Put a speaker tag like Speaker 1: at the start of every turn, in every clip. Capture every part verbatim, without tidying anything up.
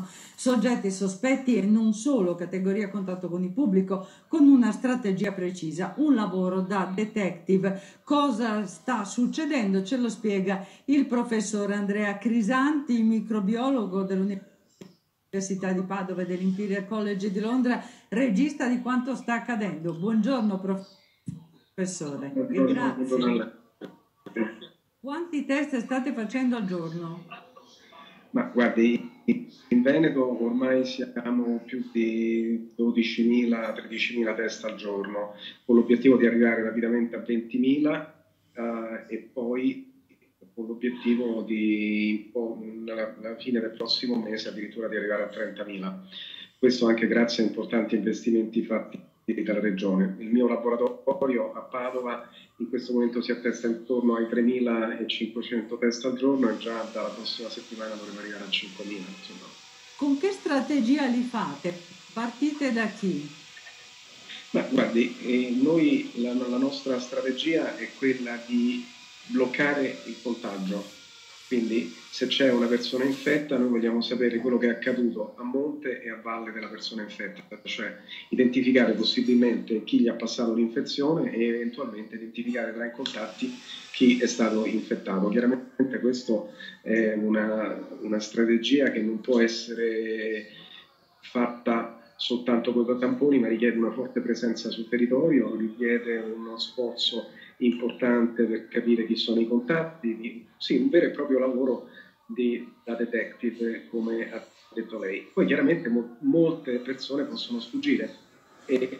Speaker 1: sono soggetti sospetti e non solo, categoria contatto con il pubblico, con una strategia precisa, un lavoro da detective. Cosa sta succedendo? Ce lo spiega il professor Andrea Crisanti, microbiologo dell'Università di Padova e dell'Imperial College di Londra, regista di quanto sta accadendo. Buongiorno professore e grazie. Quanti test state facendo al giorno?
Speaker 2: Ma guardi, in Veneto ormai siamo più di dodicimila tredicimila test al giorno, con l'obiettivo di arrivare rapidamente a ventimila eh, e poi con l'obiettivo di, alla, alla fine del prossimo mese addirittura di arrivare a trentamila. Questo anche grazie a importanti investimenti fatti dalla Regione. Il mio laboratorio a Padova in questo momento si attesta intorno ai tremilacinquecento test al giorno e già dalla prossima settimana dovremo arrivare a cinquemila. Insomma.
Speaker 1: Con che strategia li fate? Partite da chi?
Speaker 2: Ma guardi, eh, noi la, la nostra strategia è quella di bloccare il contagio. Quindi se c'è una persona infetta noi vogliamo sapere quello che è accaduto a monte e a valle della persona infetta, cioè identificare possibilmente chi gli ha passato l'infezione e eventualmente identificare tra i contatti chi è stato infettato. Chiaramente questa è una, una strategia che non può essere fatta soltanto con i tamponi, ma richiede una forte presenza sul territorio, richiede uno sforzo importante per capire chi sono i contatti, di, sì, un vero e proprio lavoro di, da detective, come ha detto lei. Poi chiaramente mo, molte persone possono sfuggire e,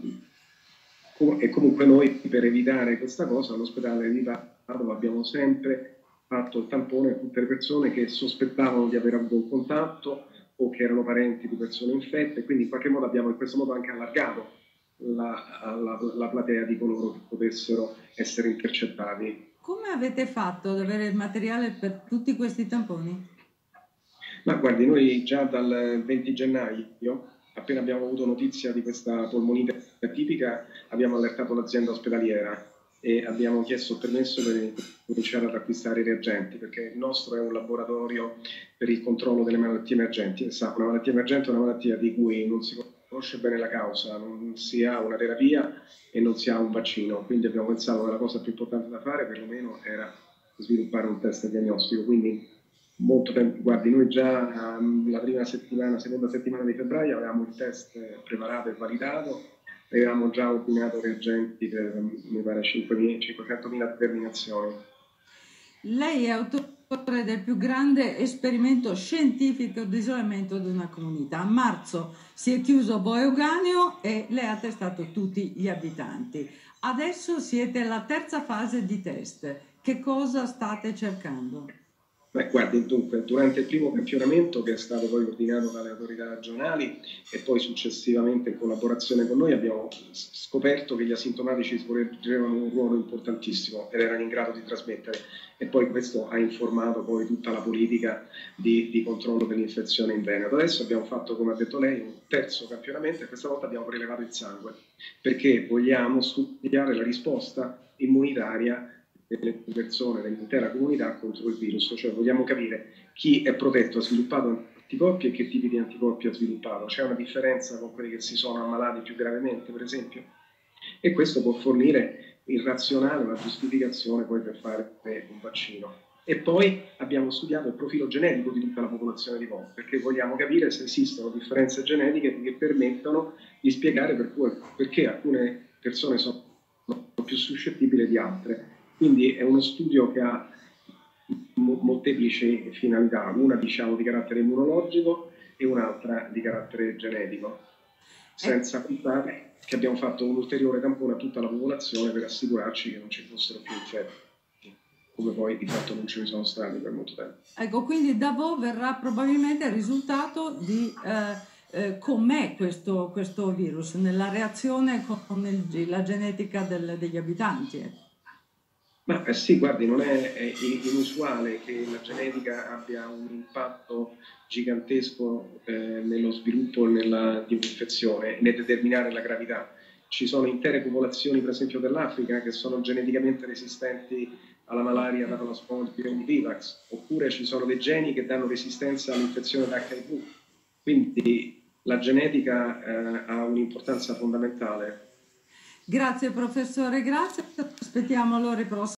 Speaker 2: e comunque noi per evitare questa cosa all'ospedale di Padova abbiamo sempre fatto il tampone a tutte le persone che sospettavano di aver avuto un contatto o che erano parenti di persone infette, quindi in qualche modo abbiamo in questo modo anche allargato la, la, la platea di coloro che potessero essere intercettati.
Speaker 1: Come avete fatto ad avere il materiale per tutti questi tamponi?
Speaker 2: Ma guardi, noi già dal venti gennaio, appena abbiamo avuto notizia di questa polmonite atipica, abbiamo allertato l'azienda ospedaliera e abbiamo chiesto il permesso per cominciare ad acquistare i reagenti, perché il nostro è un laboratorio per il controllo delle malattie emergenti. E sa, una malattia emergente è una malattia di cui non si conosce bene la causa, non si ha una terapia e non si ha un vaccino, quindi abbiamo pensato che la cosa più importante da fare perlomeno era sviluppare un test diagnostico. Quindi molto tempo, guardi, noi già um, la prima settimana, seconda settimana di febbraio avevamo il test preparato e validato, avevamo già ordinato reagenti per, mi pare, cinquecentomila determinazioni.
Speaker 1: Lei è autore del più grande esperimento scientifico di isolamento di una comunità. A marzo si è chiuso Boe Euganeo e lei ha testato tutti gli abitanti. Adesso siete alla terza fase di test. Che cosa state cercando?
Speaker 2: Beh, guardi, dunque, durante il primo campionamento, che è stato poi coordinato dalle autorità regionali e poi successivamente in collaborazione con noi, abbiamo scoperto che gli asintomatici svolgevano un ruolo importantissimo ed erano in grado di trasmettere, e poi questo ha informato poi tutta la politica di, di controllo dell'infezione in Veneto. Adesso abbiamo fatto, come ha detto lei, un terzo campionamento e questa volta abbiamo prelevato il sangue, perché vogliamo studiare la risposta immunitaria delle persone, dell'intera comunità contro il virus, cioè vogliamo capire chi è protetto, ha sviluppato anticorpi e che tipi di anticorpi ha sviluppato. C'è una differenza con quelli che si sono ammalati più gravemente, per esempio? E questo può fornire il razionale, la giustificazione poi per fare un vaccino. E poi abbiamo studiato il profilo genetico di tutta la popolazione di P O, perché vogliamo capire se esistono differenze genetiche che permettono di spiegare per cui, perché alcune persone sono più suscettibili di altre. Quindi è uno studio che ha molteplici finalità, una diciamo di carattere immunologico e un'altra di carattere genetico, senza contare che abbiamo fatto un ulteriore tampone a tutta la popolazione per assicurarci che non ci fossero più infetti, come poi di fatto non ce ne sono stati per molto tempo.
Speaker 1: Ecco, quindi da voi verrà probabilmente il risultato di eh, eh, com'è questo, questo virus nella reazione con il, la genetica del, degli abitanti.
Speaker 2: Ma eh sì, guardi, non è, è inusuale che la genetica abbia un impatto gigantesco eh, nello sviluppo nella, di un'infezione, nel determinare la gravità. Ci sono intere popolazioni, per esempio dell'Africa, che sono geneticamente resistenti alla malaria dalla Plasmodium vivax, oppure ci sono dei geni che danno resistenza all'infezione da acca i vu. Quindi la genetica eh, ha un'importanza fondamentale.
Speaker 1: Grazie professore, grazie. Aspettiamo allora i prossimi.